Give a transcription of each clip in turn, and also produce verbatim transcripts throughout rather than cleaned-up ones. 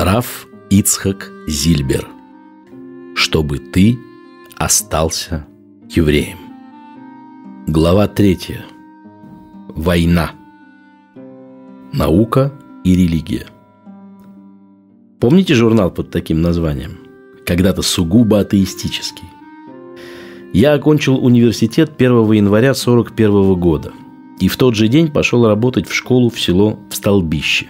Раф Ицхак Зильбер. Чтобы ты остался евреем. Глава третья. Война. Наука и религия. Помните журнал под таким названием? Когда-то сугубо атеистический. Я окончил университет первого января сорок первого года и в тот же день пошел работать в школу в село в Столбище.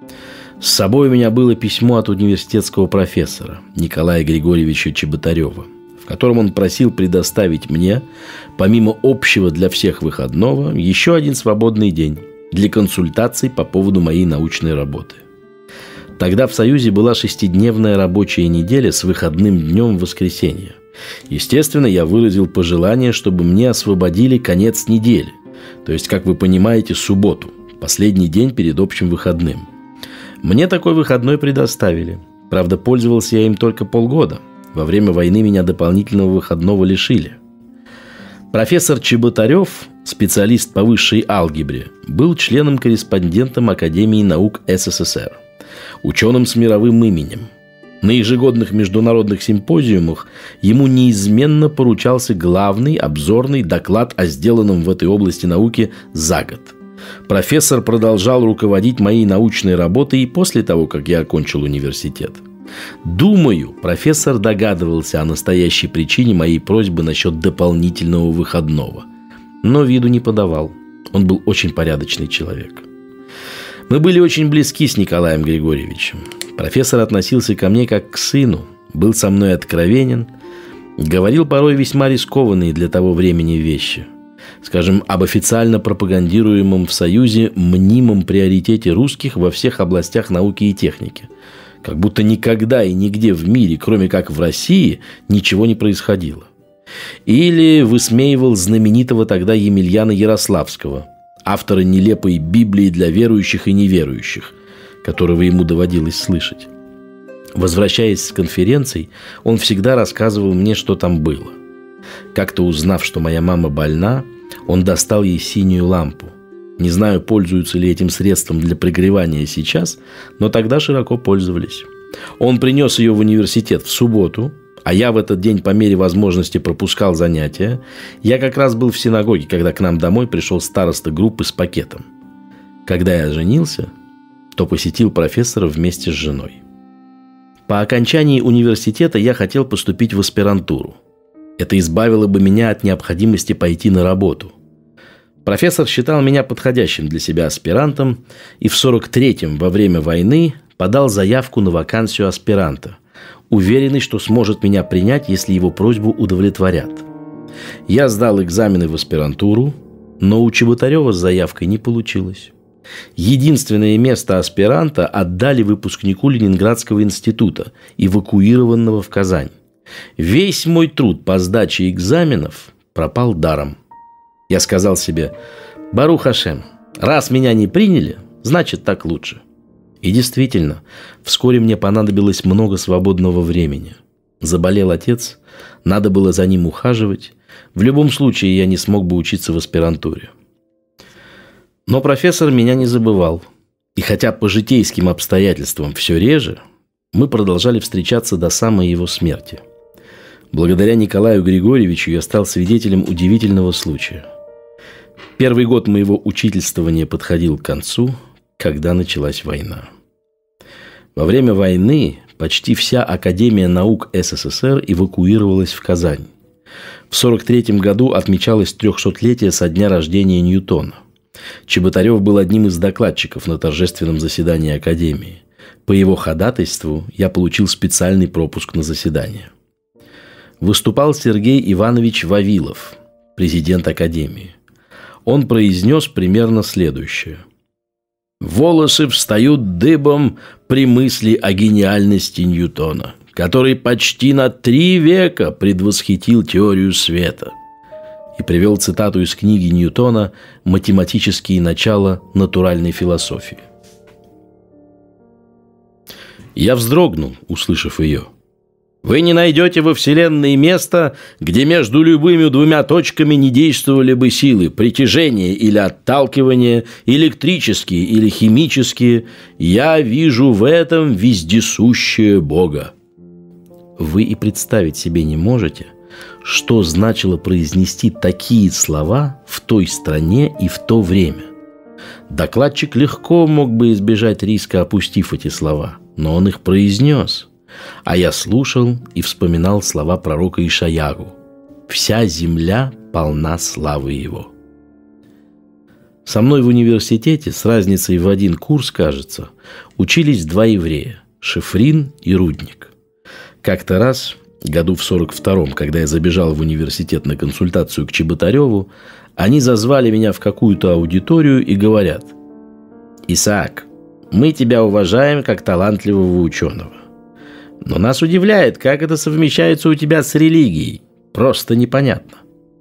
С собой у меня было письмо от университетского профессора Николая Григорьевича Чеботарева, в котором он просил предоставить мне, помимо общего для всех выходного, еще один свободный день для консультаций по поводу моей научной работы. Тогда в Союзе была шестидневная рабочая неделя с выходным днем в воскресенье. Естественно, я выразил пожелание, чтобы мне освободили конец недели, то есть, как вы понимаете, субботу, последний день перед общим выходным. Мне такой выходной предоставили. Правда, пользовался я им только полгода. Во время войны меня дополнительного выходного лишили. Профессор Чеботарев, специалист по высшей алгебре, был членом-корреспондентом Академии наук СССР, ученым с мировым именем. На ежегодных международных симпозиумах ему неизменно поручался главный обзорный доклад о сделанном в этой области науки за год. Профессор продолжал руководить моей научной работой и после того, как я окончил университет. Думаю, профессор догадывался о настоящей причине моей просьбы насчет дополнительного выходного, но виду не подавал. Он был очень порядочный человек. Мы были очень близки с Николаем Григорьевичем. Профессор относился ко мне как к сыну, был со мной откровенен, говорил порой весьма рискованные для того времени вещи. Скажем, об официально пропагандируемом в Союзе мнимом приоритете русских во всех областях науки и техники. Как будто никогда и нигде в мире, кроме как в России, ничего не происходило. Или высмеивал знаменитого тогда Емельяна Ярославского, автора нелепой Библии для верующих и неверующих, которого ему доводилось слышать. Возвращаясь с конференций, он всегда рассказывал мне, что там было. Как-то узнав, что моя мама больна, он достал ей синюю лампу. Не знаю, пользуются ли этим средством для пригревания сейчас, но тогда широко пользовались. Он принес ее в университет в субботу, а я в этот день по мере возможности пропускал занятия. Я как раз был в синагоге, когда к нам домой пришел староста группы с пакетом. Когда я женился, то посетил профессора вместе с женой. По окончании университета я хотел поступить в аспирантуру. Это избавило бы меня от необходимости пойти на работу. Профессор считал меня подходящим для себя аспирантом и в сорок третьем, во время войны, подал заявку на вакансию аспиранта, уверенный, что сможет меня принять, если его просьбу удовлетворят. Я сдал экзамены в аспирантуру, но у Чеботарева с заявкой не получилось. Единственное место аспиранта отдали выпускнику Ленинградского института, эвакуированного в Казань. Весь мой труд по сдаче экзаменов пропал даром. Я сказал себе: «Барух Ашем, раз меня не приняли, значит, так лучше». И действительно, вскоре мне понадобилось много свободного времени. Заболел отец, надо было за ним ухаживать. В любом случае, я не смог бы учиться в аспирантуре. Но профессор меня не забывал. И хотя по житейским обстоятельствам все реже, мы продолжали встречаться до самой его смерти. Благодаря Николаю Григорьевичу я стал свидетелем удивительного случая. Первый год моего учительствования подходил к концу, когда началась война. Во время войны почти вся Академия наук СССР эвакуировалась в Казань. В сорок третьем году отмечалось трехсотлетие со дня рождения Ньютона. Чеботарев был одним из докладчиков на торжественном заседании Академии. По его ходатайству я получил специальный пропуск на заседание. Выступал Сергей Иванович Вавилов, президент Академии. Он произнес примерно следующее: «Волосы встают дыбом при мысли о гениальности Ньютона, который почти на три века предвосхитил теорию света». И привел цитату из книги Ньютона «Математические начала натуральной Вы не найдете во Вселенной места, где между любыми двумя точками не действовали бы силы притяжения или отталкивания, электрические или химические. Я вижу в этом вездесущее Бога. Вы и представить себе не можете, что значило произнести такие слова в той стране и в то время. Докладчик легко мог бы избежать риска, опустив эти слова, но он их произнес. А я слушал и вспоминал слова пророка Ишайягу: «Вся земля полна славы его». Со мной в университете, с разницей в один курс, кажется, учились два еврея – Шифрин и Рудник. Как-то раз, году в сорок втором, когда я забежал в университет на консультацию к Чеботареву, они зазвали меня в какую-то аудиторию и говорят: «Исаак, мы тебя уважаем как талантливого ученого. Но нас удивляет, как это совмещается у тебя с религией. Просто непонятно».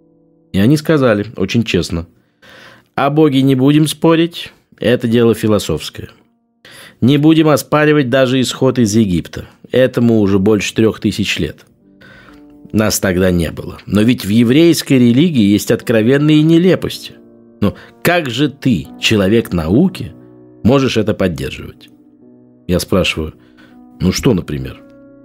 И они сказали, очень честно: «О Боге не будем спорить, это дело философское. Не будем оспаривать даже исход из Египта. Этому уже больше трех тысяч лет. Нас тогда не было. Но ведь в еврейской религии есть откровенные нелепости. Ну, как же ты, человек науки, можешь это поддерживать?» Я спрашиваю: «Ну что, например?»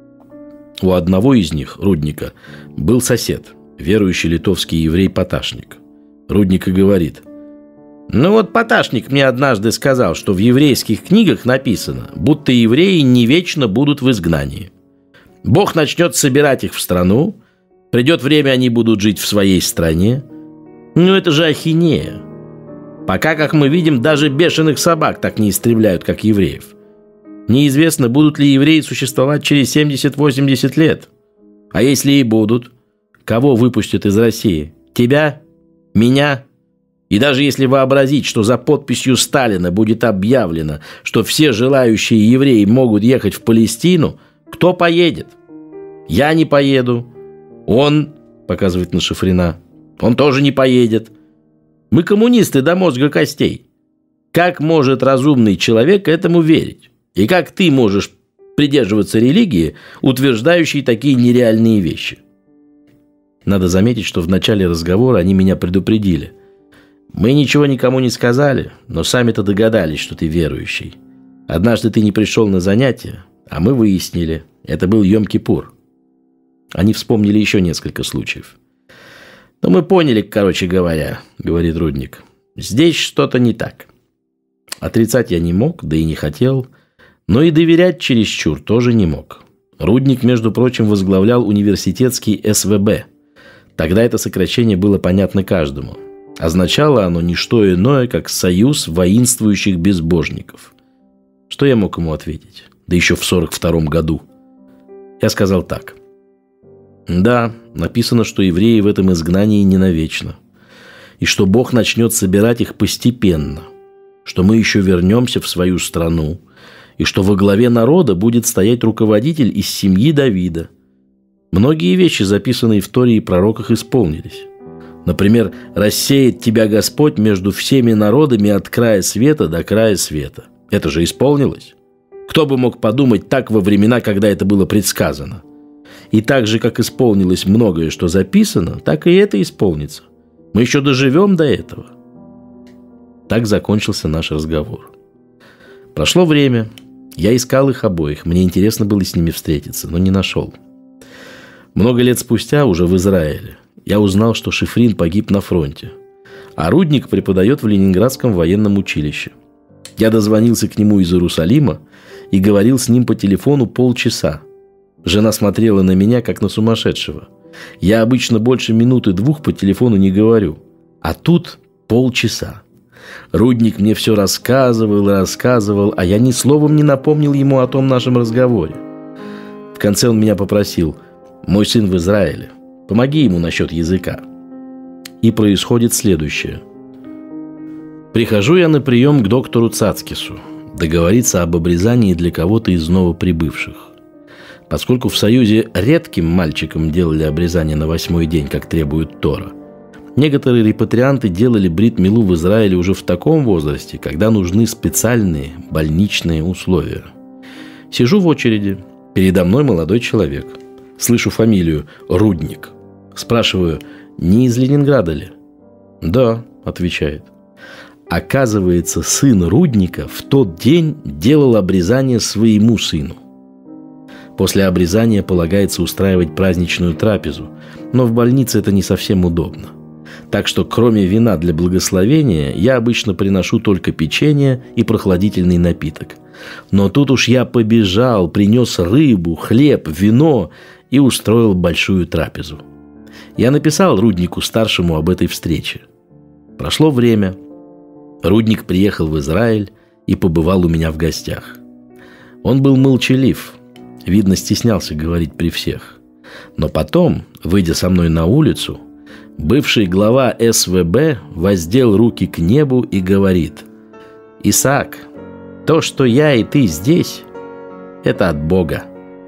У одного из них, Рудника, был сосед, верующий литовский еврей Поташник. Рудника говорит: «Ну вот Поташник мне однажды сказал, что в еврейских книгах написано, будто евреи не вечно будут в изгнании. Бог начнет собирать их в страну, придет время, они будут жить в своей стране. Ну это же ахинея. Пока, как мы видим, даже бешеных собак так не истребляют, как евреев. Неизвестно, будут ли евреи существовать через семьдесят-восемьдесят лет. А если и будут, кого выпустят из России? Тебя? Меня?» И даже если вообразить, что за подписью Сталина будет объявлено, что все желающие евреи могут ехать в Палестину, кто поедет? Я не поеду. Он, показывает на Шифрина, он тоже не поедет. Мы коммунисты до мозга костей. Как может разумный человек этому верить? И как ты можешь придерживаться религии, утверждающей такие нереальные вещи?» Надо заметить, что в начале разговора они меня предупредили. «Мы ничего никому не сказали, но сами-то догадались, что ты верующий. Однажды ты не пришел на занятия, а мы выяснили, это был Йом-Кипур». Они вспомнили еще несколько случаев. «Но мы поняли, короче говоря, — говорит Рудник, — здесь что-то не так». Отрицать я не мог, да и не хотел, но и доверять чересчур тоже не мог. Рудник, между прочим, возглавлял университетский эс вэ бэ. Тогда это сокращение было понятно каждому. Означало оно не что иное, как союз воинствующих безбожников. Что я мог ему ответить? Да еще в сорок втором году. Я сказал так: «Да, написано, что евреи в этом изгнании не навечно, и что Бог начнет собирать их постепенно, что мы еще вернемся в свою страну, и что во главе народа будет стоять руководитель из семьи Давида. Многие вещи, записанные в Торе и пророках, исполнились. Например, рассеет тебя Господь между всеми народами от края света до края света. Это же исполнилось. Кто бы мог подумать так во времена, когда это было предсказано? И так же, как исполнилось многое, что записано, так и это исполнится. Мы еще доживем до этого». Так закончился наш разговор. Прошло время. Я искал их обоих. Мне интересно было с ними встретиться, но не нашел. Много лет спустя, уже в Израиле, я узнал, что Шифрин погиб на фронте, а Рудник преподает в Ленинградском военном училище. Я дозвонился к нему из Иерусалима и говорил с ним по телефону полчаса. Жена смотрела на меня, как на сумасшедшего. Я обычно больше минуты-двух по телефону не говорю, а тут полчаса. Рудник мне все рассказывал и рассказывал, а я ни словом не напомнил ему о том нашем разговоре. В конце он меня попросил: «Мой сын в Израиле, помоги ему насчет языка». И происходит следующее. Прихожу я на прием к доктору Цацкису договориться об обрезании для кого-то из новоприбывших. Поскольку в Союзе редким мальчикам делали обрезание на восьмой день, как требует Тора, некоторые репатрианты делали брит-милу в Израиле уже в таком возрасте, когда нужны специальные больничные условия. Сижу в очереди, передо мной молодой человек. Слышу фамилию Рудник. Спрашиваю, не из Ленинграда ли? Да, отвечает. Оказывается, сын Рудника в тот день делал обрезание своему сыну. После обрезания полагается устраивать праздничную трапезу, но в больнице это не совсем удобно. Так что кроме вина для благословения я обычно приношу только печенье и прохладительный напиток. Но тут уж я побежал, принес рыбу, хлеб, вино и устроил большую трапезу. Я написал Руднику-старшему об этой встрече. Прошло время. Рудник приехал в Израиль и побывал у меня в гостях. Он был молчалив, видно, стеснялся говорить при всех. Но потом, выйдя со мной на улицу, бывший глава эс вэ бэ воздел руки к небу и говорит: «Исаак, то, что я и ты здесь, это от Бога».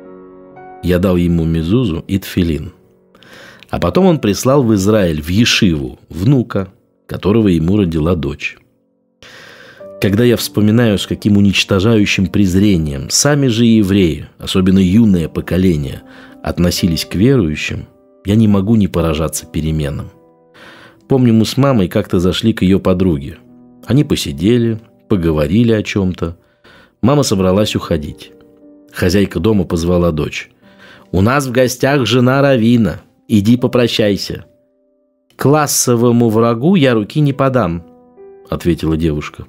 Я дал ему мезузу и тфилин. А потом он прислал в Израиль, в Ешиву, внука, которого ему родила дочь. Когда я вспоминаю, с каким уничтожающим презрением сами же евреи, особенно юное поколение, относились к верующим, я не могу не поражаться переменам. Помню, мы с мамой как-то зашли к ее подруге. Они посидели, поговорили о чем-то. Мама собралась уходить. Хозяйка дома позвала дочь. «У нас в гостях жена раввина. Иди попрощайся». «Классовому врагу я руки не подам», — ответила девушка.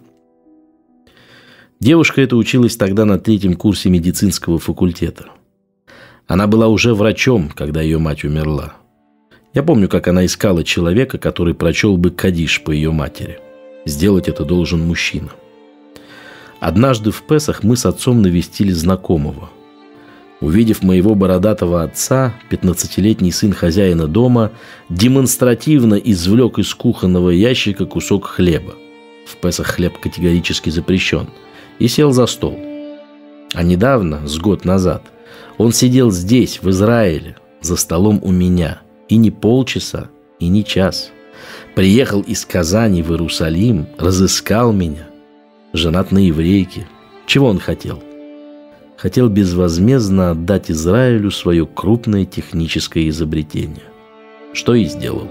Девушка эта училась тогда на третьем курсе медицинского факультета. Она была уже врачом, когда ее мать умерла. Я помню, как она искала человека, который прочел бы кадиш по ее матери. Сделать это должен мужчина. Однажды в Песах мы с отцом навестили знакомого. Увидев моего бородатого отца, пятнадцатилетний сын хозяина дома демонстративно извлек из кухонного ящика кусок хлеба. В Песах хлеб категорически запрещен. И сел за стол. А недавно, с год назад, он сидел здесь, в Израиле, за столом у меня. И не полчаса, и не час. Приехал из Казани в Иерусалим, разыскал меня. Женат на еврейке. Чего он хотел? Хотел безвозмездно отдать Израилю свое крупное техническое изобретение. Что и сделал.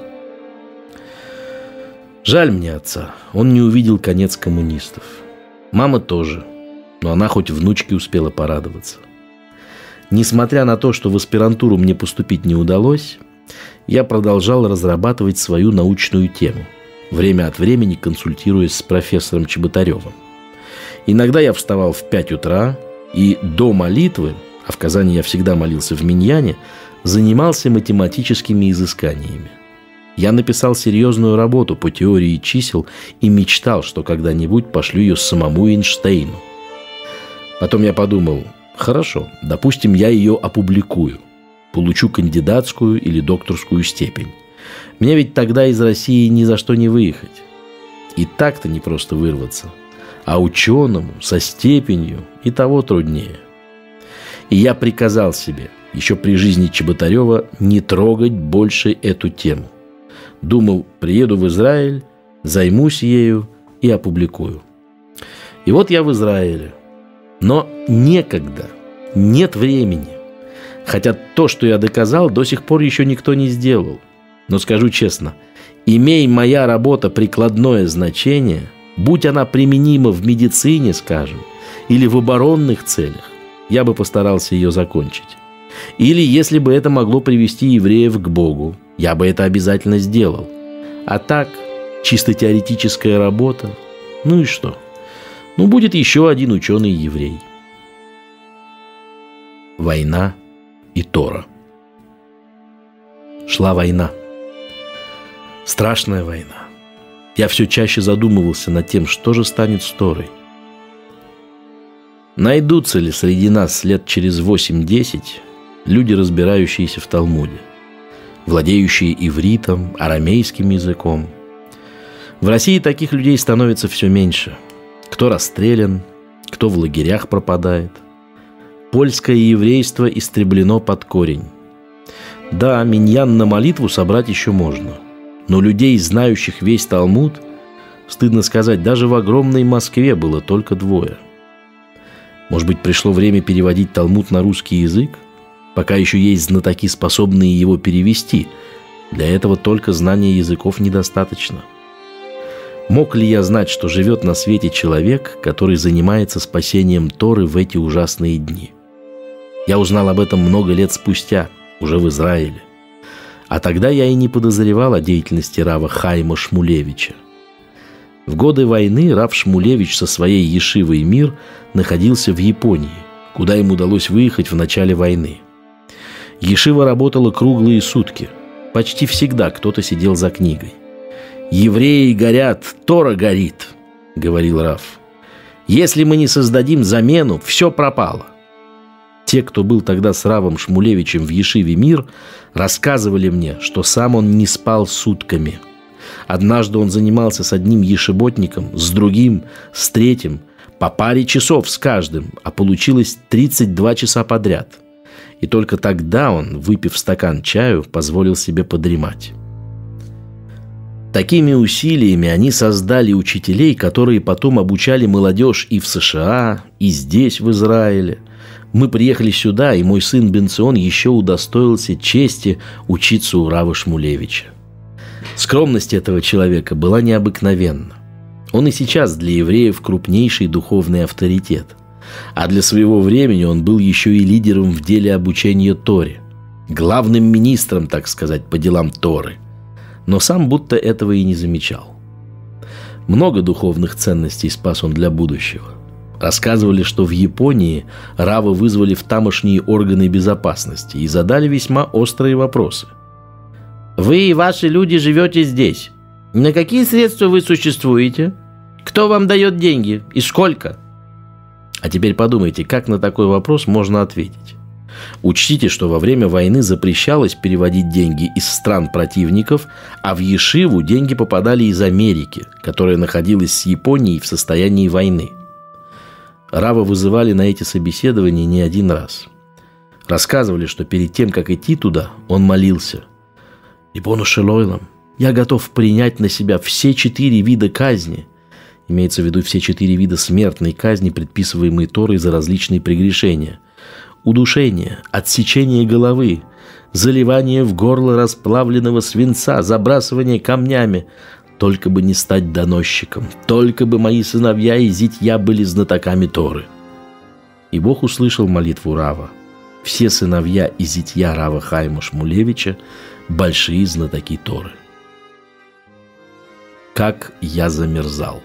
Жаль мне отца. Он не увидел конец коммунистов. Мама тоже, но она хоть внучке успела порадоваться. Несмотря на то, что в аспирантуру мне поступить не удалось, я продолжал разрабатывать свою научную тему, время от времени консультируясь с профессором Чеботаревым. Иногда я вставал в пять утра и до молитвы, а в Казани я всегда молился в миньяне, занимался математическими изысканиями. Я написал серьезную работу по теории чисел и мечтал, что когда-нибудь пошлю ее самому Эйнштейну. Потом я подумал, хорошо, допустим, я ее опубликую, получу кандидатскую или докторскую степень. Мне ведь тогда из России ни за что не выехать. И так-то не просто вырваться, а ученому со степенью и того труднее. И я приказал себе, еще при жизни Чеботарева, не трогать больше эту тему. Думал, приеду в Израиль, займусь ею и опубликую. И вот я в Израиле. Но некогда, нет времени. Хотя то, что я доказал, до сих пор еще никто не сделал. Но скажу честно, имей моя работа прикладное значение, будь она применима в медицине, скажем, или в оборонных целях, я бы постарался ее закончить. Или если бы это могло привести евреев к Богу, я бы это обязательно сделал. А так, чисто теоретическая работа, ну и что? Ну, будет еще один ученый-еврей. Война и Тора. Шла война. Страшная война. Я все чаще задумывался над тем, что же станет с Торой. Найдутся ли среди нас лет через восемь-десять люди, разбирающиеся в Талмуде, владеющие ивритом, арамейским языком? В России таких людей становится все меньше. Кто расстрелян, кто в лагерях пропадает. Польское еврейство истреблено под корень. Да, миньян на молитву собрать еще можно. Но людей, знающих весь Талмуд, стыдно сказать, даже в огромной Москве было только двое. Может быть, пришло время переводить Талмуд на русский язык? пока еще есть знатоки, способные его перевести. Для этого только знания языков недостаточно. Мог ли я знать, что живет на свете человек, который занимается спасением Торы в эти ужасные дни? Я узнал об этом много лет спустя, уже в Израиле. А тогда я и не подозревал о деятельности рава Хаима Шмулевича. В годы войны рав Шмулевич со своей ешивой «Мир» находился в Японии, куда им удалось выехать в начале войны. Ешива работала круглые сутки. Почти всегда кто-то сидел за книгой. «Евреи горят, Тора горит», — говорил рав. «Если мы не создадим замену, все пропало». Те, кто был тогда с равом Шмулевичем в ешиве «Мир», рассказывали мне, что сам он не спал сутками. Однажды он занимался с одним ешеботником, с другим, с третьим, по паре часов с каждым, а получилось тридцать два часа подряд. И только тогда он, выпив стакан чаю, позволил себе подремать. Такими усилиями они создали учителей, которые потом обучали молодежь и в США, и здесь, в Израиле. Мы приехали сюда, и мой сын Бенцион еще удостоился чести учиться у рава Шмулевича. Скромность этого человека была необыкновенна. Он и сейчас для евреев крупнейший духовный авторитет. А для своего времени он был еще и лидером в деле обучения Торе. Главным министром, так сказать, по делам Торы. Но сам будто этого и не замечал. Много духовных ценностей спас он для будущего. Рассказывали, что в Японии рава вызвали в тамошние органы безопасности и задали весьма острые вопросы. «Вы и ваши люди живете здесь. На какие средства вы существуете? Кто вам дает деньги и сколько?» А теперь подумайте, как на такой вопрос можно ответить. Учтите, что во время войны запрещалось переводить деньги из стран противников, а в ешиву деньги попадали из Америки, которая находилась с Японией в состоянии войны. Рава вызывали на эти собеседования не один раз. Рассказывали, что перед тем, как идти туда, он молился: «Рибону шель олам, я готов принять на себя все четыре вида казни». Имеется в виду все четыре вида смертной казни, предписываемые Торой за различные прегрешения. Удушение, отсечение головы, заливание в горло расплавленного свинца, забрасывание камнями. Только бы не стать доносчиком, только бы мои сыновья и зятья были знатоками Торы. И Бог услышал молитву рава. Все сыновья и зятья рава Хаима Шмулевича – большие знатоки Торы. Как я замерзал.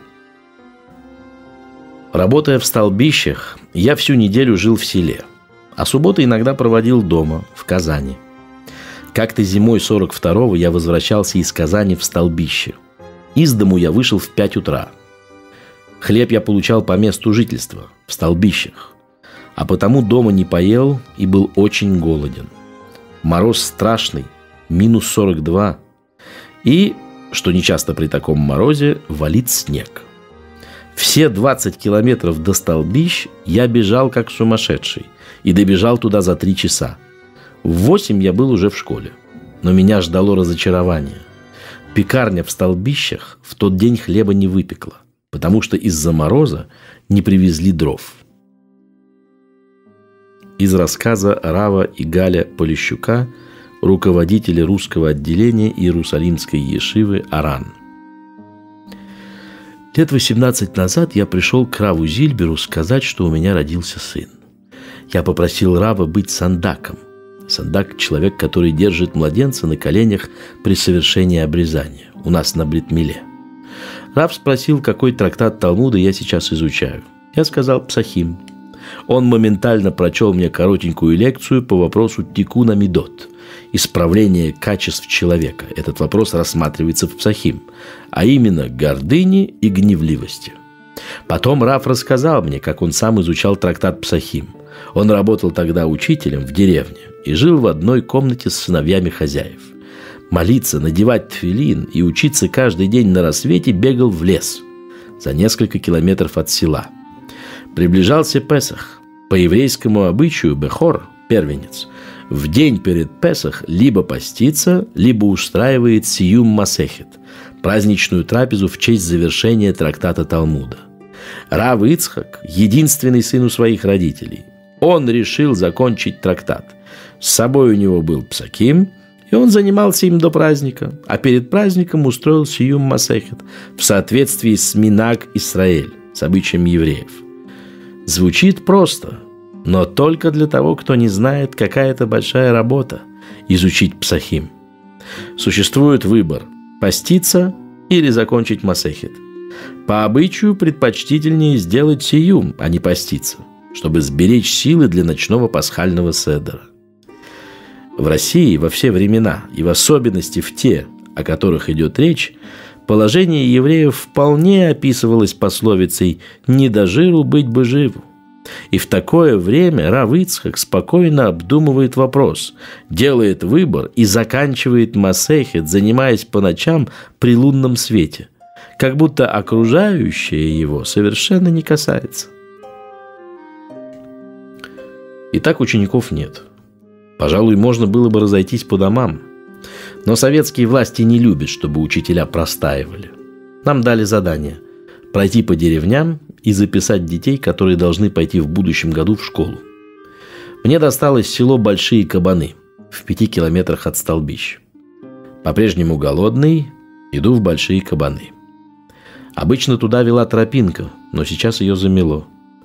Работая в столбищах, я всю неделю жил в селе, а субботы иногда проводил дома, в Казани. Как-то зимой сорок второго я возвращался из Казани в столбище. Из дому я вышел в пять утра. Хлеб я получал по месту жительства, в столбищах, а потому дома не поел и был очень голоден. Мороз страшный, минус сорок два, и, что нечасто при таком морозе, валит снег. Все двадцать километров до столбищ я бежал как сумасшедший и добежал туда за три часа. В восемь я был уже в школе, но меня ждало разочарование. Пекарня в столбищах в тот день хлеба не выпекла, потому что из-за мороза не привезли дров. Из рассказа рава Игаля Полищука, руководителя русского отделения Иерусалимской ешивы Аран. Лет восемнадцать назад я пришел к раву Зильберу сказать, что у меня родился сын. Я попросил рава быть сандаком. Сандак – человек, который держит младенца на коленях при совершении обрезания. У нас на брит-миле. Рав спросил, какой трактат Талмуда я сейчас изучаю. Я сказал «Псахим». Он моментально прочел мне коротенькую лекцию по вопросу тикуна мидот – исправление качеств человека. Этот вопрос рассматривается в Псахим, а именно гордыни и гневливости. Потом рав рассказал мне, как он сам изучал трактат Псахим. Он работал тогда учителем в деревне и жил в одной комнате с сыновьями хозяев. Молиться, надевать тфилин и учиться каждый день на рассвете бегал в лес за несколько километров от села. Приближался Песах. По еврейскому обычаю Бехор, первенец, в день перед Песах либо постится, либо устраивает сиюм масехет, праздничную трапезу в честь завершения трактата Талмуда. Рав Ицхак, единственный сын у своих родителей, Он решил закончить трактат. С собой у него был псаким, и он занимался им до праздника, а перед праздником устроил сиюм масехет в соответствии с Минаг Исраэль, с обычаем евреев. Звучит просто, но только для того, кто не знает, какая это большая работа – изучить псахим. Существует выбор – поститься или закончить масехет. По обычаю предпочтительнее сделать сиюм, а не поститься, чтобы сберечь силы для ночного пасхального седера. В России во все времена, и в особенности в те, о которых идет речь, положение евреев вполне описывалось пословицей «не до жиру быть бы живу». И в такое время рав Ицхак спокойно обдумывает вопрос, делает выбор и заканчивает масехет, занимаясь по ночам при лунном свете, как будто окружающее его совершенно не касается. Итак, учеников нет. Пожалуй, можно было бы разойтись по домам. Но советские власти не любят, чтобы учителя простаивали. Нам дали задание – пройти по деревням и записать детей, которые должны пойти в будущем году в школу. Мне досталось село Большие Кабаны, в пяти километрах от Столбищ. По-прежнему голодный, иду в Большие Кабаны. Обычно туда вела тропинка, но сейчас ее замело.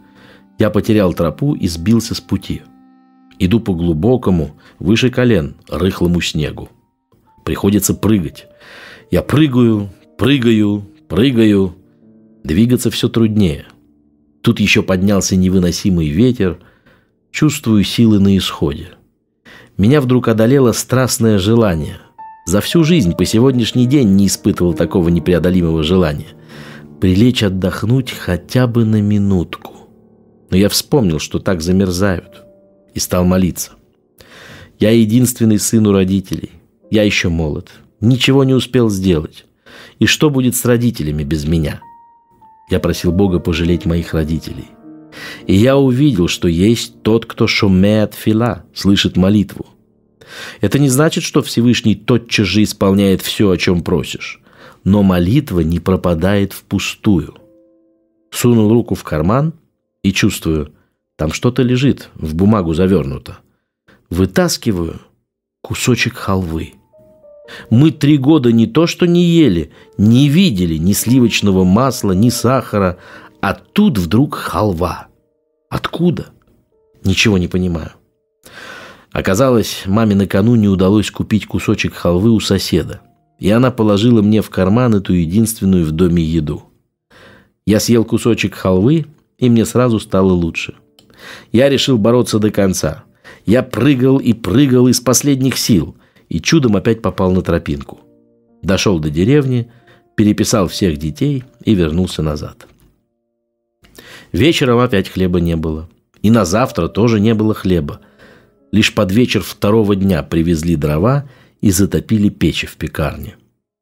Я потерял тропу и сбился с пути. Иду по глубокому, выше колен, рыхлому снегу. Приходится прыгать. Я прыгаю, прыгаю, прыгаю. Двигаться все труднее. Тут еще поднялся невыносимый ветер. Чувствую силы на исходе. Меня вдруг одолело страстное желание. За всю жизнь по сегодняшний день не испытывал такого непреодолимого желания. Прилечь отдохнуть хотя бы на минутку. Но я вспомнил, что так замерзают. И стал молиться. Я единственный сын у родителей. Я еще молод. Ничего не успел сделать. И что будет с родителями без меня? Я просил Бога пожалеть моих родителей. И я увидел, что есть тот, кто шомеат фила, слышит молитву. Это не значит, что Всевышний тотчас же исполняет все, о чем просишь. Но молитва не пропадает впустую. Сунул руку в карман и чувствую, там что-то лежит, в бумагу завернуто. Вытаскиваю кусочек халвы. Мы три года не то что не ели, не видели ни сливочного масла, ни сахара, а тут вдруг халва. Откуда? Ничего не понимаю. Оказалось, маме накануне удалось купить кусочек халвы у соседа, и она положила мне в карман эту единственную в доме еду. Я съел кусочек халвы, и мне сразу стало лучше. Я решил бороться до конца. Я прыгал и прыгал из последних сил, и чудом опять попал на тропинку. Дошел до деревни, переписал всех детей и вернулся назад. Вечером опять хлеба не было. И на завтра тоже не было хлеба. Лишь под вечер второго дня привезли дрова и затопили печи в пекарне.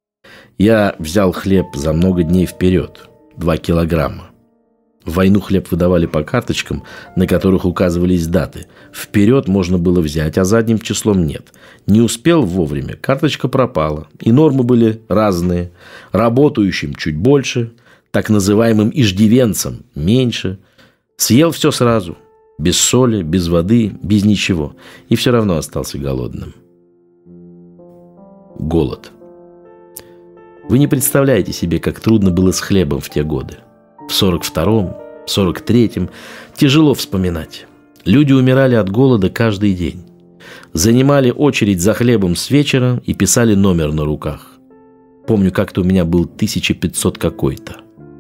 Я взял хлеб за много дней вперед, два килограмма. В войну хлеб выдавали по карточкам, на которых указывались даты. Вперед можно было взять, а задним числом нет. Не успел вовремя, карточка пропала. И нормы были разные. Работающим чуть больше, так называемым иждивенцам меньше. Съел все сразу. Без соли, без воды, без ничего. И все равно остался голодным. Голод. Вы не представляете себе, как трудно было с хлебом в те годы. В сорок втором, сорок третьем тяжело вспоминать. Люди умирали от голода каждый день. Занимали очередь за хлебом с вечера и писали номер на руках. Помню, как-то у меня был тысяча пятьсот какой-то.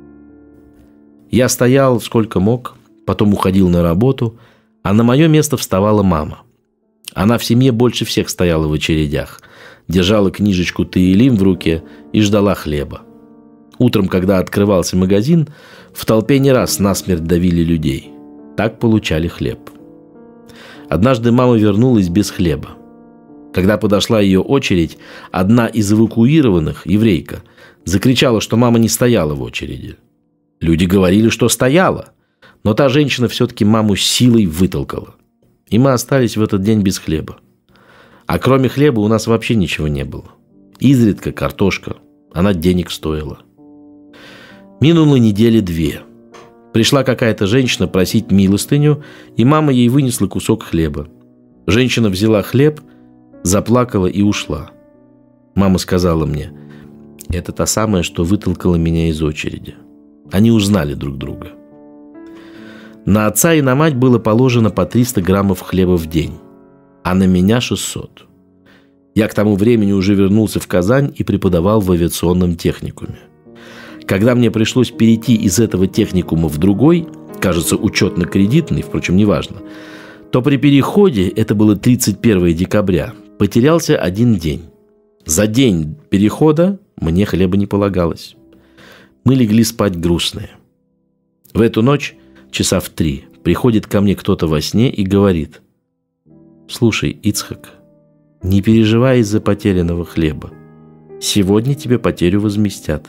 Я стоял сколько мог, потом уходил на работу, а на мое место вставала мама. Она в семье больше всех стояла в очередях, держала книжечку Теилим в руке и ждала хлеба. Утром, когда открывался магазин, в толпе не раз насмерть давили людей. Так получали хлеб. Однажды мама вернулась без хлеба. Когда подошла ее очередь, одна из эвакуированных, еврейка, закричала, что мама не стояла в очереди. Люди говорили, что стояла, но та женщина все-таки маму силой вытолкала. И мы остались в этот день без хлеба. А кроме хлеба у нас вообще ничего не было. Изредка картошка, она денег стоила. Минуло недели две. Пришла какая-то женщина просить милостыню, и мама ей вынесла кусок хлеба. Женщина взяла хлеб, заплакала и ушла. Мама сказала мне: это та самая, что вытолкала меня из очереди. Они узнали друг друга. На отца и на мать было положено по триста граммов хлеба в день, а на меня шестьсот. Я к тому времени уже вернулся в Казань и преподавал в авиационном техникуме. Когда мне пришлось перейти из этого техникума в другой, кажется, учетно-кредитный, впрочем, неважно, то при переходе, это было тридцать первого декабря, потерялся один день. За день перехода мне хлеба не полагалось. Мы легли спать грустные. В эту ночь, часа в три, приходит ко мне кто-то во сне и говорит: «Слушай, Ицхак, не переживай из-за потерянного хлеба. Сегодня тебе потерю возместят».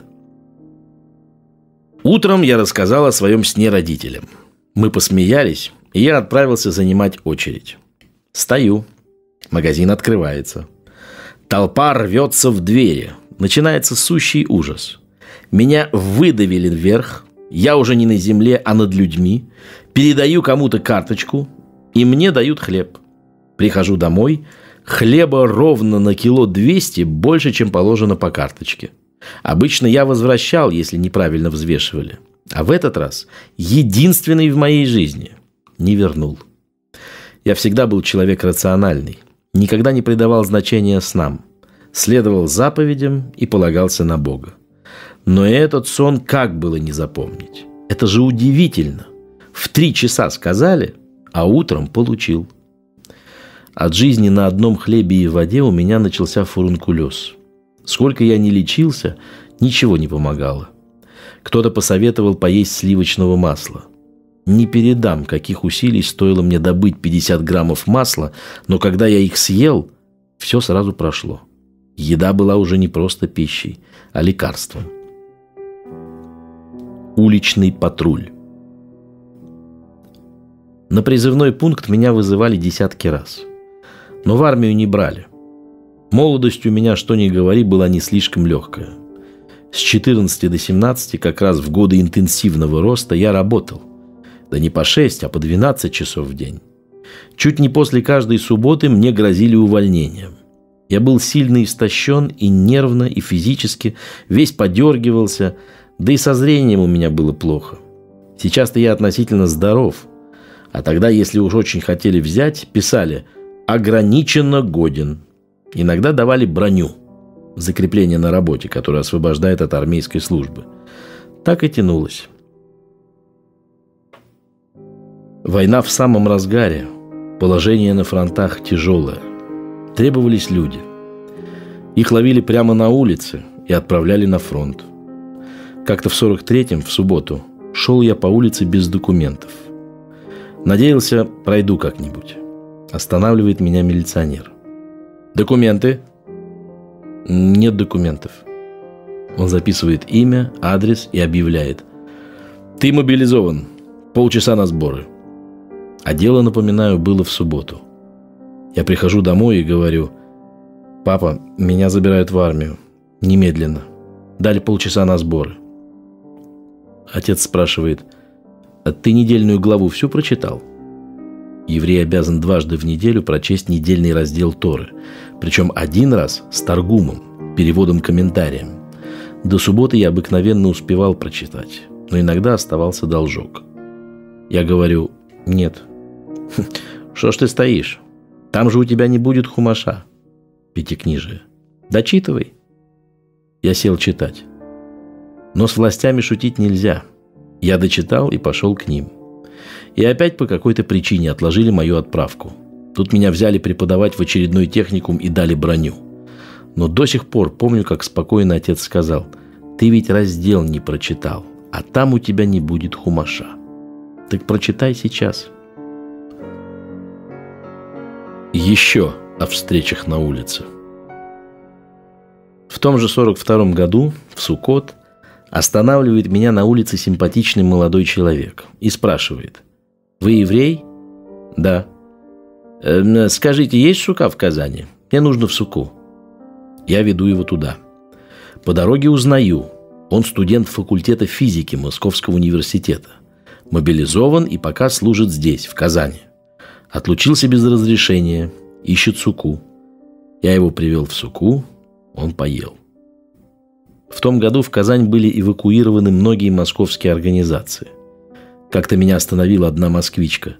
Утром я рассказал о своем сне родителям. Мы посмеялись, и я отправился занимать очередь. Стою. Магазин открывается. Толпа рвется в двери. Начинается сущий ужас. Меня выдавили вверх. Я уже не на земле, а над людьми. Передаю кому-то карточку, и мне дают хлеб. Прихожу домой. Хлеба ровно на кило двести больше, чем положено по карточке. Обычно я возвращал, если неправильно взвешивали. А в этот раз единственный в моей жизни не вернул. Я всегда был человек рациональный. Никогда не придавал значения снам. Следовал заповедям и полагался на Бога. Но этот сон как было не запомнить? Это же удивительно. В три часа сказали, а утром получил. От жизни на одном хлебе и воде у меня начался фурункулез. Сколько я ни лечился, ничего не помогало. Кто-то посоветовал поесть сливочного масла. Не передам, каких усилий стоило мне добыть пятьдесят граммов масла, но когда я их съел, все сразу прошло. Еда была уже не просто пищей, а лекарством. Уличный патруль. На призывной пункт меня вызывали десятки раз. Но в армию не брали. Молодость у меня, что ни говори, была не слишком легкая. С четырнадцати до семнадцати, как раз в годы интенсивного роста, я работал. Да не по шесть, а по двенадцать часов в день. Чуть не после каждой субботы мне грозили увольнением. Я был сильно истощен и нервно, и физически, весь подергивался, да и со зрением у меня было плохо. Сейчас-то я относительно здоров, а тогда, если уж очень хотели взять, писали «ограниченно годен». Иногда давали броню, закрепление на работе, которое освобождает от армейской службы. Так и тянулось. Война в самом разгаре, положение на фронтах тяжелое. Требовались люди. Их ловили прямо на улице и отправляли на фронт. Как-то в сорок третьем, в субботу, шел я по улице без документов. Надеялся, пройду как-нибудь. Останавливает меня милиционер. «Документы?» «Нет документов». Он записывает имя, адрес и объявляет: «Ты мобилизован. Полчаса на сборы». А дело, напоминаю, было в субботу. Я прихожу домой и говорю: «Папа, меня забирают в армию. Немедленно. Дали полчаса на сборы». Отец спрашивает: «А ты недельную главу всю прочитал?» Еврей обязан дважды в неделю прочесть недельный раздел Торы. Причем один раз с таргумом, переводом-комментарием. До субботы я обыкновенно успевал прочитать, но иногда оставался должок. Я говорю: «Нет». «Что ж ты стоишь? Там же у тебя не будет хумаша». Пятикнижие. «Дочитывай». Я сел читать. Но с властями шутить нельзя. Я дочитал и пошел к ним. И опять по какой-то причине отложили мою отправку. Тут меня взяли преподавать в очередной техникум и дали броню. Но до сих пор помню, как спокойно отец сказал: «Ты ведь раздел не прочитал, а там у тебя не будет хумаша. Так прочитай сейчас». Еще о встречах на улице. В том же сорок втором году, в Суккот, останавливает меня на улице симпатичный молодой человек и спрашивает: «Вы еврей?» «Да». «Э, «Скажите, есть сука в Казани? Мне нужно в суку». Я веду его туда. По дороге узнаю: он студент факультета физики Московского университета. Мобилизован и пока служит здесь, в Казани. Отлучился без разрешения, ищет суку. Я его привел в суку, он поел. В том году в Казань были эвакуированы многие московские организации. Как-то меня остановила одна москвичка.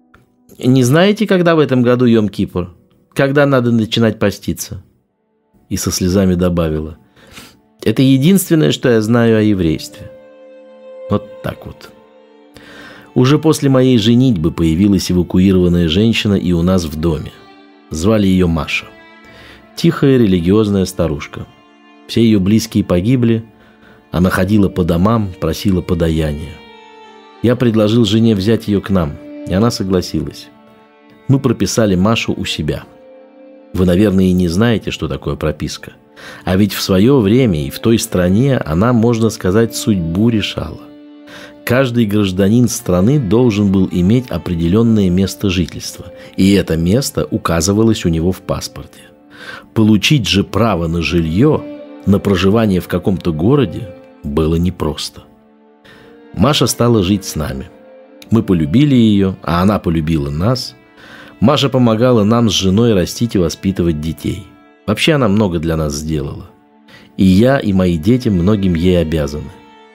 «Не знаете, когда в этом году Йом-Кипур? Когда надо начинать поститься?» И со слезами добавила: «Это единственное, что я знаю о еврействе». Вот так вот. Уже после моей женитьбы появилась эвакуированная женщина и у нас в доме. Звали ее Маша. Тихая религиозная старушка. Все ее близкие погибли. Она ходила по домам, просила подаяния. Я предложил жене взять ее к нам, и она согласилась. Мы прописали Машу у себя. Вы, наверное, и не знаете, что такое прописка. А ведь в свое время и в той стране она, можно сказать, судьбу решала. Каждый гражданин страны должен был иметь определенное место жительства, и это место указывалось у него в паспорте. Получить же право на жилье, на проживание в каком-то городе было непросто. Маша стала жить с нами. Мы полюбили ее, а она полюбила нас. Маша помогала нам с женой растить и воспитывать детей. Вообще она много для нас сделала. И я, и мои дети многим ей обязаны.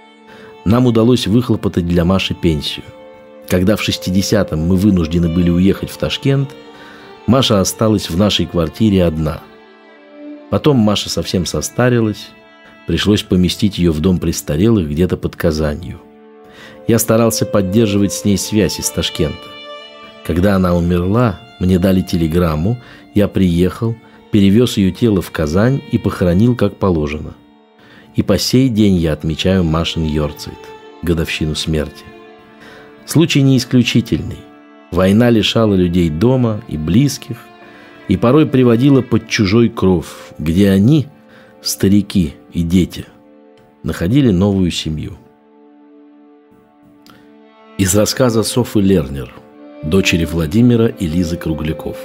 Нам удалось выхлопотать для Маши пенсию. Когда в шестидесятом мы вынуждены были уехать в Ташкент, Маша осталась в нашей квартире одна. Потом Маша совсем состарилась, пришлось поместить ее в дом престарелых где-то под Казанью. Я старался поддерживать с ней связь из Ташкента. Когда она умерла, мне дали телеграмму, я приехал, перевез ее тело в Казань и похоронил как положено. И по сей день я отмечаю Машин Йорцайт, годовщину смерти. Случай не исключительный. Война лишала людей дома и близких, и порой приводила под чужой кров, где они, старики и дети, находили новую семью. Из рассказа Софы Лернер, дочери Владимира и Лизы Кругляков.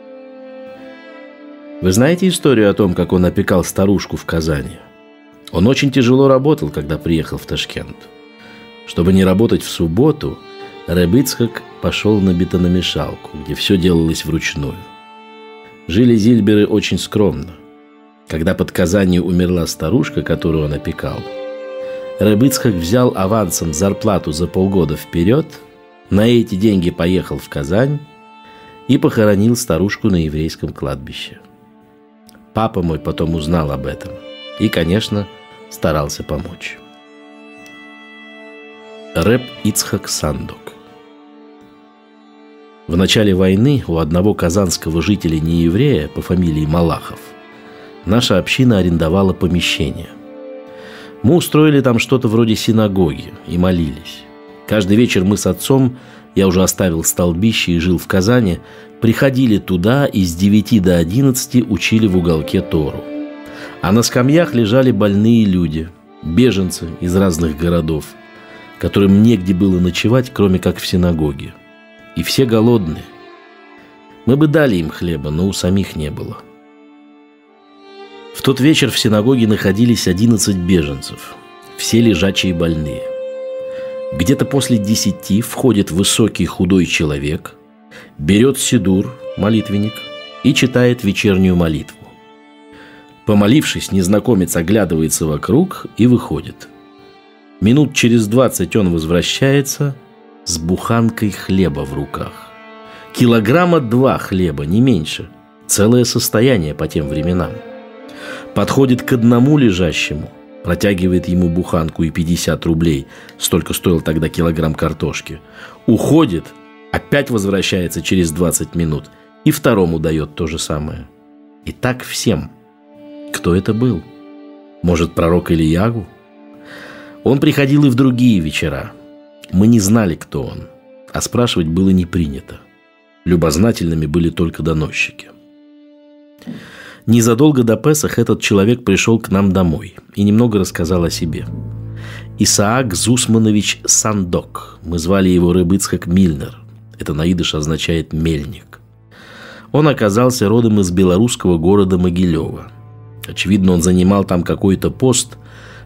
Вы знаете историю о том, как он опекал старушку в Казани? Он очень тяжело работал, когда приехал в Ташкент. Чтобы не работать в субботу, Реб Ицхак пошел на бетономешалку, где все делалось вручную. Жили Зильберы очень скромно. Когда под Казанью умерла старушка, которую он опекал, Реб Ицхак взял авансом зарплату за полгода вперед, на эти деньги поехал в Казань и похоронил старушку на еврейском кладбище. Папа мой потом узнал об этом и, конечно, старался помочь. Реб Ицхак Сандок. В начале войны у одного казанского жителя нееврея по фамилии Малахов наша община арендовала помещение. Мы устроили там что-то вроде синагоги и молились. Каждый вечер мы с отцом, я уже оставил столбище и жил в Казани, приходили туда и с девяти до одиннадцати учили в уголке Тору. А на скамьях лежали больные люди, беженцы из разных городов, которым негде было ночевать, кроме как в синагоге. И все голодные. Мы бы дали им хлеба, но у самих не было. В тот вечер в синагоге находились одиннадцать беженцев, все лежачие больные. Где-то после десяти входит высокий худой человек, берет сидур, молитвенник, и читает вечернюю молитву. Помолившись, незнакомец оглядывается вокруг и выходит. Минут через двадцать он возвращается с буханкой хлеба в руках. Килограмма два хлеба, не меньше. Целое состояние по тем временам. Подходит к одному лежащему, протягивает ему буханку и пятьдесят рублей, столько стоил тогда килограмм картошки. Уходит, опять возвращается через двадцать минут и второму дает то же самое. И так всем. Кто это был? Может, пророк Ильягу? Он приходил и в другие вечера. Мы не знали, кто он, а спрашивать было не принято. Любознательными были только доносчики. Незадолго до Песах этот человек пришел к нам домой и немного рассказал о себе. Исаак Зусманович Сандок. Мы звали его Реб Ицхак Мильнер. Это на идыш означает «мельник». Он оказался родом из белорусского города Могилева. Очевидно, он занимал там какой-то пост,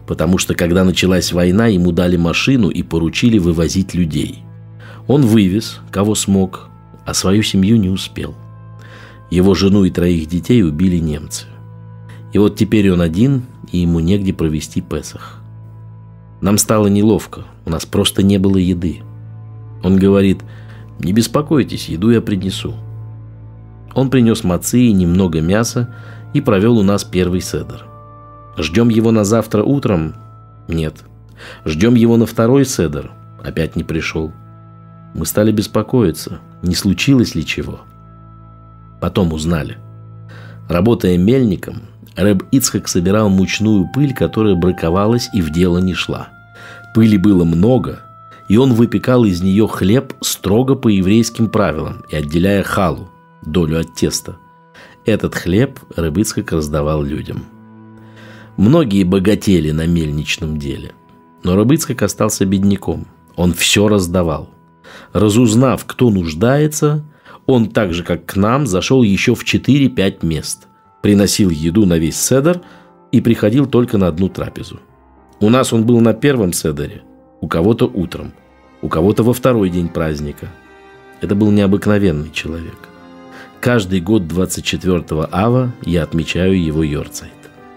потому что, когда началась война, ему дали машину и поручили вывозить людей. Он вывез, кого смог, а свою семью не успел. Его жену и троих детей убили немцы. И вот теперь он один, и ему негде провести Песах. Нам стало неловко, у нас просто не было еды. Он говорит: «Не беспокойтесь, еду я принесу». Он принес мацы и немного мяса и провел у нас первый седер. Ждем его на завтра утром? Нет. Ждем его на второй седер? Опять не пришел. Мы стали беспокоиться, не случилось ли чего. Потом узнали. Работая мельником, рэб Ицхак собирал мучную пыль, которая браковалась и в дело не шла. Пыли было много, и он выпекал из нее хлеб строго по еврейским правилам и отделяя халу, долю от теста. Этот хлеб рэб Ицхак раздавал людям. Многие богатели на мельничном деле, но рэб Ицхак остался бедняком. Он все раздавал. Разузнав, кто нуждается, он так же, как к нам, зашел еще в четыре-пять мест, приносил еду на весь седер и приходил только на одну трапезу. У нас он был на первом седере, у кого-то утром, у кого-то во второй день праздника. Это был необыкновенный человек. Каждый год двадцать четвёртого ава я отмечаю его йорцайт.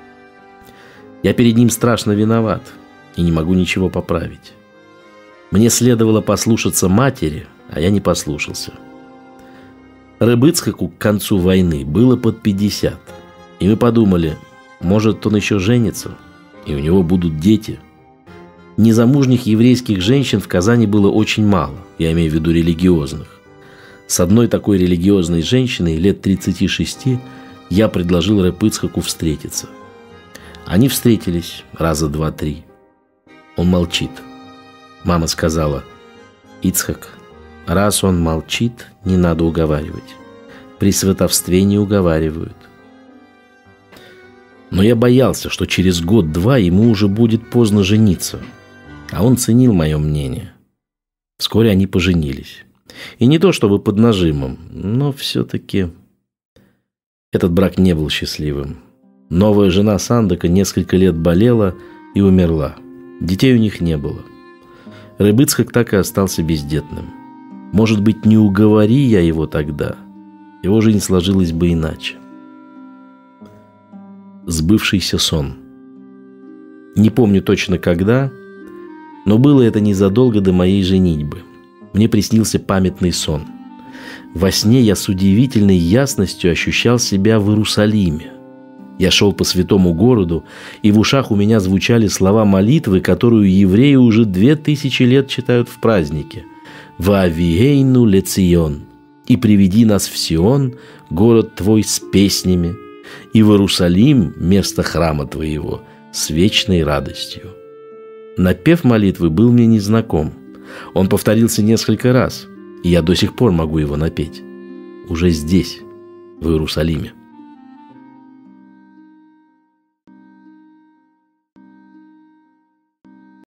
Я перед ним страшно виноват и не могу ничего поправить. Мне следовало послушаться матери, а я не послушался. рэб Ицхаку к концу войны было под пятьдесят, и мы подумали, может, он еще женится, и у него будут дети. Незамужних еврейских женщин в Казани было очень мало, я имею в виду религиозных. С одной такой религиозной женщиной лет тридцати шести я предложил рэб Ицхаку встретиться. Они встретились раза два-три. Он молчит. Мама сказала: «Ицхак, раз он молчит, не надо уговаривать. При сватовстве не уговаривают». Но я боялся, что через год-два ему уже будет поздно жениться. А он ценил мое мнение. Вскоре они поженились. И не то чтобы под нажимом, но все-таки этот брак не был счастливым. Новая жена Сандака несколько лет болела и умерла. Детей у них не было. рэб Ицхак так и остался бездетным. Может быть, не уговори я его тогда, его жизнь сложилась бы иначе. Сбывшийся сон. Не помню точно когда, но было это незадолго до моей женитьбы. Мне приснился памятный сон. Во сне я с удивительной ясностью ощущал себя в Иерусалиме. Я шел по святому городу, и в ушах у меня звучали слова молитвы, которую евреи уже две тысячи лет читают в празднике. «Ваавиейну лецион» «И приведи нас в Сион, город твой с песнями, и в Иерусалим, место храма твоего, с вечной радостью». Напев молитвы был мне незнаком. Он повторился несколько раз, и я до сих пор могу его напеть. Уже здесь, в Иерусалиме.